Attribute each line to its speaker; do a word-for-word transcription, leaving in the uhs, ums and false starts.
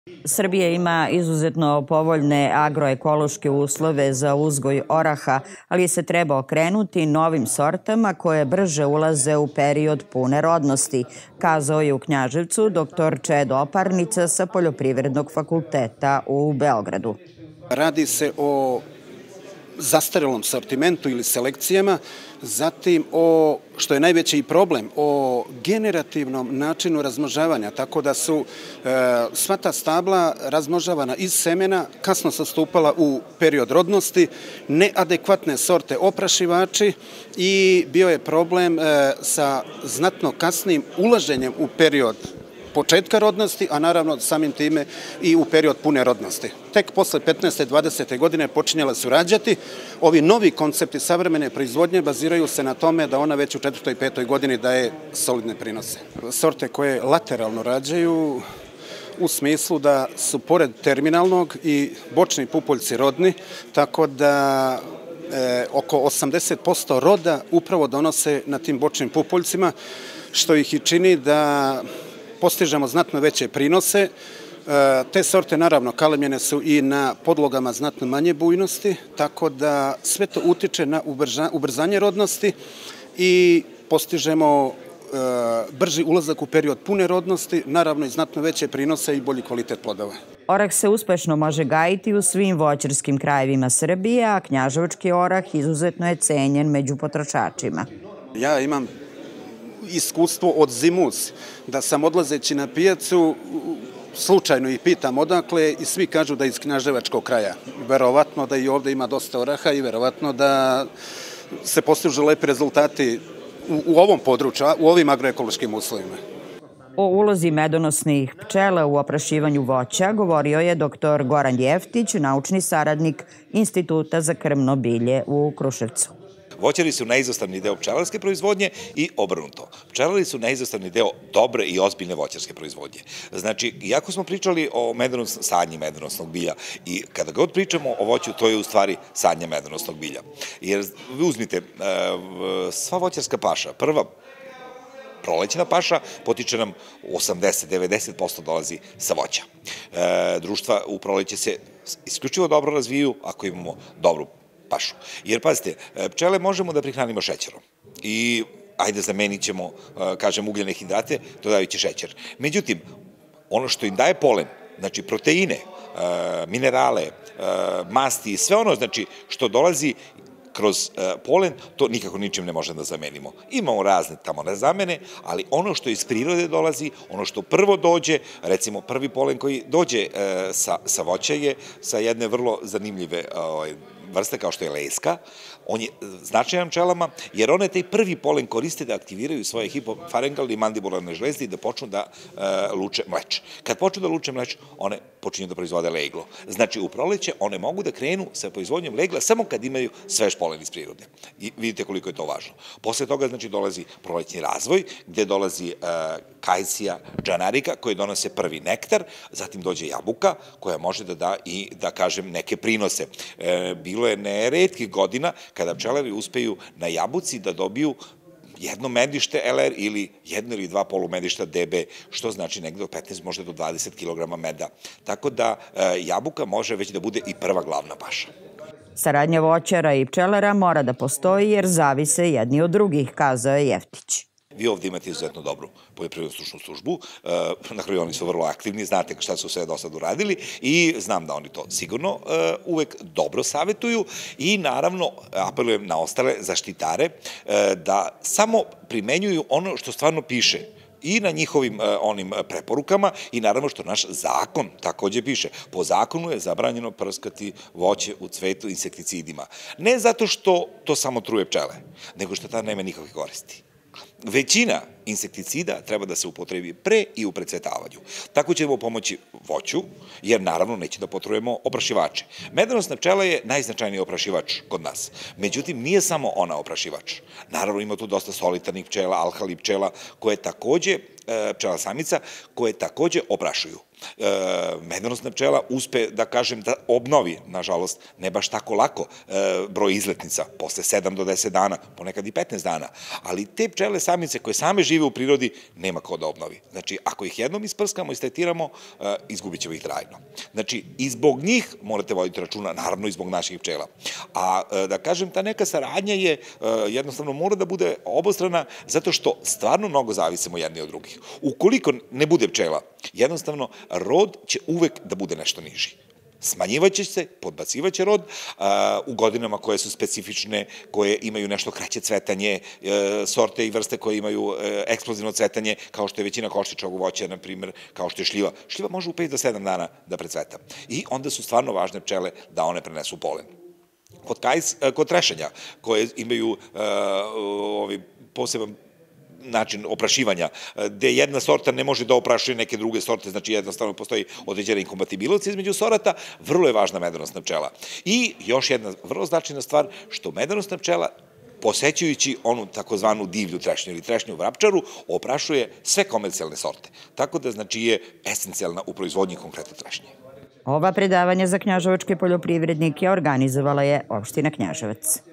Speaker 1: Srbija ima izuzetno povoljne agroekološke uslove za uzgoj oraha, ali se treba okrenuti novim sortama koje brže ulaze u period pune rodnosti, kazao je u Knjaževcu doktor Čedo Oparnica sa Poljoprivrednog fakulteta u Beogradu.
Speaker 2: Radi se o zastarelom sortimentu ili selekcijama, zatim o, što je najveći i problem, o generativnom načinu razmnožavanja, tako da su e, sva ta stabla razmnožavana iz semena, kasno sastupala u period rodnosti, neadekvatne sorte oprašivači i bio je problem e, sa znatno kasnim ulaženjem u period početka rodnosti, a naravno samim time i u period pune rodnosti. Tek posle petnaeste dvadesete godine počinjala su rađati. Ovi novi koncepti savremene proizvodnje baziraju se na tome da ona već u četvrtoj i petoj godini daje solidne prinose. Sorte koje lateralno rađaju u smislu da su pored terminalnog i bočni pupoljci rodni, tako da e, oko osamdeset posto roda upravo donose na tim bočnim pupoljcima, što ih i čini da postižemo znatno veće prinose. Te sorte naravno kalemljene su i na podlogama znatno manje bujnosti, tako da sve to utiče na ubrzanje rodnosti i postižemo brži ulazak u period pune rodnosti, naravno i znatno veće prinose i bolji kvalitet plodova.
Speaker 1: Orah se uspešno može gajiti u svim voćarskim krajevima Srbije, a knjaževački orah izuzetno je cenjen među potrošačima.
Speaker 2: Ja imam iskustvo od zimus, da sam odlazeći na pijacu slučajno ih pitam odakle i svi kažu da iz knjaževačkog kraja. Verovatno da i ovde ima dosta oraha i verovatno da se postižu lepi rezultati u, u ovom području, u ovim agroekološkim uslovima.
Speaker 1: O ulozi medonosnih pčela u oprašivanju voća govorio je doktor Goran Jeftić, naučni saradnik Instituta za krmno bilje u Kruševcu.
Speaker 3: Voćari su neizostavni deo pčelarske proizvodnje i obrnuto. Pčelari su neizostavni deo dobre i ozbiljne voćarske proizvodnje. Znači, iako smo pričali o medonosnom, sadnji medonosnog bilja i kada god pričamo o voću, to je u stvari sadnja medonosnog bilja. Jer vi uzmite, sva voćarska paša, prva prolećna paša potiče nam osamdeset do devedeset posto dolazi sa voća. Društva u proleće se isključivo dobro razviju ako imamo dobru pašu. Jer, pazite, pčele možemo da prihranimo šećerom i ajde zamenit ćemo, kažem, ugljene hidrate dodajući šećer. Međutim, ono što im daje polen, znači proteine, minerale, masti i sve ono, znači, što dolazi kroz polen, to nikako ničim ne možemo da zamenimo. Imamo razne tamo na zamene, ali ono što iz prirode dolazi, ono što prvo dođe, recimo prvi polen koji dođe sa voća je sa jedne vrlo zanimljive vrste kao što je leska, on je značajan pčelama, jer one taj prvi polen koriste da aktiviraju svoje hipofarengalne i mandibularne žlezde i da počnu da luče mleč. Kad počnu da luče mleč, one počinju da proizvode leglo. Znači, u proleće one mogu da krenu sa proizvodnjom legla samo kad imaju svež polen iz prirode. I vidite koliko je to važno. Posle toga, znači, dolazi prolećni razvoj, gde dolazi kajsija, džanarika, koji donose prvi nektar, zatim dođe jabuka, koja može da da i, da kažem, neke prinose. Bilo je neretkih godina kada pčelari uspeju na jabuci da dobiju jedno medište L R ili jedno ili dva polumedišta D B, što znači negde od petnaest, možda do dvadeset kilograma meda. Tako da jabuka može već da bude i prva glavna paša.
Speaker 1: Saradnja voćara i pčelara mora da postoji jer zavise jedni od drugih, kazao je Jeftić.
Speaker 3: Vi ovde imate izuzetno dobru poljoprivrednu stručnu službu, na kraju oni su vrlo aktivni, znate šta su sve do sad uradili i znam da oni to sigurno uvek dobro savetuju i naravno apelujem na ostale zaštitare da samo primenjuju ono što stvarno piše i na njihovim onim preporukama i naravno što naš zakon takođe piše. Po zakonu je zabranjeno prskati voće u cvetu insekticidima. Ne zato što to samo truje pčele, nego što ta nema nikakve koristi. Većina insekticida treba da se upotrebi pre i u precvetavanju. Tako ćemo pomoći voću, jer naravno neće da potrujemo oprašivače. Medonosna pčela je najznačajniji oprašivač kod nas. Međutim, nije samo ona oprašivač. Naravno, ima tu dosta solitarnih pčela, alkali pčela, koje takođe, pčela samica, koje takođe oprašuju. Medonosna pčela uspe, da kažem, da obnovi, nažalost, ne baš tako lako, broj izletnica, posle sedam do deset dana, ponekad i petnaest dana, ali te pčele samice koje same žive u prirodi, nema ko da obnovi. Znači, ako ih jednom isprskamo, istretiramo, izgubit ćemo ih trajno. Znači, i zbog njih morate voditi računa, naravno i zbog naših pčela. A da kažem, ta neka saradnja je, jednostavno mora da bude obostrana, zato što stvarno mnogo zavisimo jedni od drugih. Ukoliko ne bude pčela, jednostavno, rod će uvek da bude nešto niži. Smanjivaće se, podbacivaće rod u godinama koje su specifične, koje imaju nešto kraće cvetanje, sorte i vrste koje imaju eksplozivno cvetanje, kao što je većina koštičnog voća, na primjer, kao što je šljiva. Šljiva može u pet do sedam dana da precveta. I onda su stvarno važne pčele da one prenesu polen. Kod trešanja, koje imaju poseban način oprašivanja, gde jedna sorta ne može da oprašuje neke druge sorte, znači jednostavno postoji određena inkompatibilnost između sorata, vrlo je važna medonosna pčela. I još jedna vrlo značajna stvar, što medonosna pčela, posećujući onu takozvanu divlju trešnju ili trešnju vrapčaru, oprašuje sve komercijalne sorte. Tako da, znači, je esencijalna u proizvodnji konkretno trešnje.
Speaker 1: Ova predavanja za knjaževačke poljoprivrednike organizovala je opština Knjaževac.